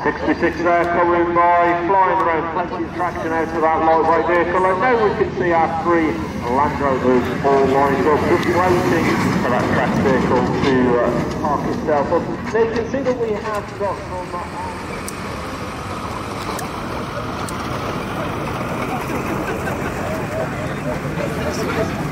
66 there coming by, flying around, plenty of traction out of that lightweight vehicle. I know we can see our 3 Land Rovers all lined up, just waiting for that track vehicle to park itself up. Now you can see that we have got some